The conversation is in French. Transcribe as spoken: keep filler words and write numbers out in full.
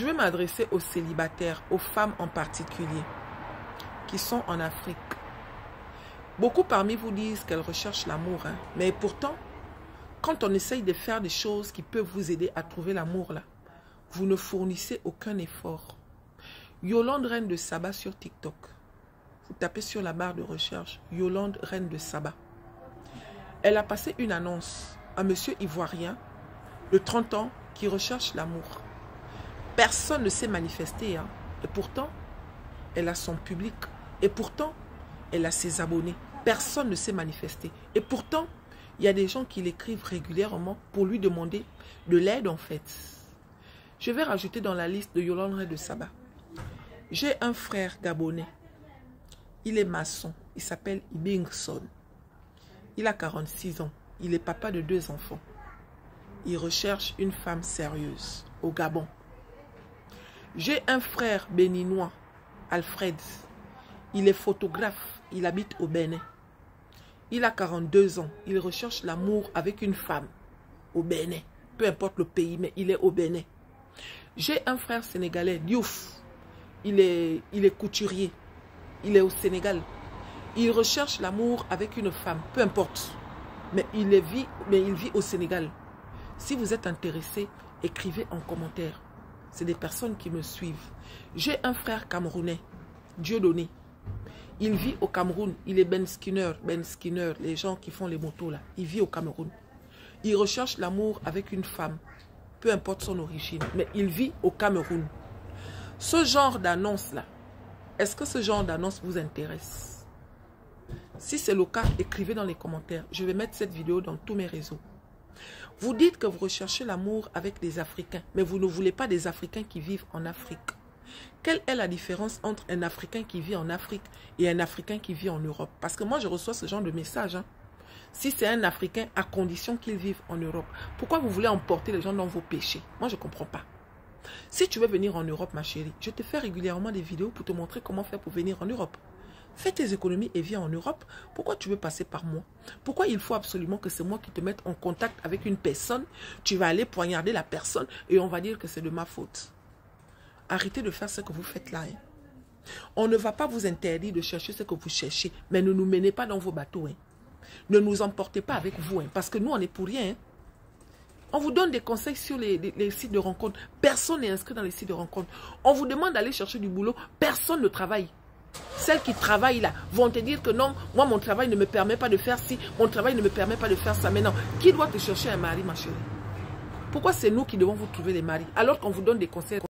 Je vais m'adresser aux célibataires, aux femmes en particulier, qui sont en Afrique. Beaucoup parmi vous disent qu'elles recherchent l'amour, hein, mais pourtant, quand on essaye de faire des choses qui peuvent vous aider à trouver l'amour, là, vous ne fournissez aucun effort. Yolande Reine de Saba sur TikTok. Vous tapez sur la barre de recherche Yolande Reine de Saba. Elle a passé une annonce à monsieur ivoirien de trente ans qui recherche l'amour. Personne ne s'est manifesté, hein, et pourtant, elle a son public. Et pourtant, elle a ses abonnés. Personne ne s'est manifesté. Et pourtant, il y a des gens qui l'écrivent régulièrement pour lui demander de l'aide en fait. Je vais rajouter dans la liste de Yolande Reine de Saba. J'ai un frère gabonais. Il est maçon. Il s'appelle Ibingson. Il a quarante-six ans. Il est papa de deux enfants. Il recherche une femme sérieuse au Gabon. J'ai un frère béninois, Alfred. Il est photographe. Il habite au Bénin. Il a quarante-deux ans. Il recherche l'amour avec une femme au Bénin. Peu importe le pays, mais il est au Bénin. J'ai un frère sénégalais, Diouf. Il est, il est couturier. Il est au Sénégal. Il recherche l'amour avec une femme, peu importe. Mais il, est vit, mais il vit au Sénégal. Si vous êtes intéressé, écrivez en commentaire. C'est des personnes qui me suivent. J'ai un frère camerounais, Dieudonné. Il vit au Cameroun. Il est Ben Skinner. Ben Skinner, les gens qui font les motos là. Il vit au Cameroun. Il recherche l'amour avec une femme. Peu importe son origine. Mais il vit au Cameroun. Ce genre d'annonce là, est-ce que ce genre d'annonce vous intéresse? Si c'est le cas, écrivez dans les commentaires. Je vais mettre cette vidéo dans tous mes réseaux. Vous dites que vous recherchez l'amour avec des Africains. Mais vous ne voulez pas des Africains qui vivent en Afrique. Quelle est la différence entre un Africain qui vit en Afrique et un Africain qui vit en Europe? Parce que moi, je reçois ce genre de message. Hein. Si c'est un Africain, à condition qu'il vive en Europe, pourquoi vous voulez emporter les gens dans vos péchés? Moi, je ne comprends pas. Si tu veux venir en Europe, ma chérie, je te fais régulièrement des vidéos pour te montrer comment faire pour venir en Europe. Fais tes économies et viens en Europe. Pourquoi tu veux passer par moi? Pourquoi il faut absolument que c'est moi qui te mette en contact avec une personne? Tu vas aller poignarder la personne et on va dire que c'est de ma faute. Arrêtez de faire ce que vous faites là. Hein. On ne va pas vous interdire de chercher ce que vous cherchez, mais ne nous menez pas dans vos bateaux. Hein. Ne nous emportez pas avec vous, hein, parce que nous, on n'est pour rien. Hein. On vous donne des conseils sur les, les, les sites de rencontres. Personne n'est inscrit dans les sites de rencontres. On vous demande d'aller chercher du boulot. Personne ne travaille. Celles qui travaillent là vont te dire que non, moi, mon travail ne me permet pas de faire ci, mon travail ne me permet pas de faire ça. Mais non, qui doit te chercher un mari, ma chérie? Pourquoi c'est nous qui devons vous trouver les maris, alors qu'on vous donne des conseils?